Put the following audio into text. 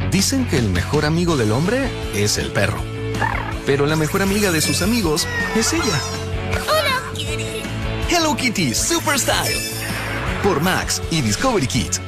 Dicen que el mejor amigo del hombre es el perro. Pero la mejor amiga de sus amigos es ella. Hola, Kitty. Hello Kitty Super Style. Por Max y Discovery Kids.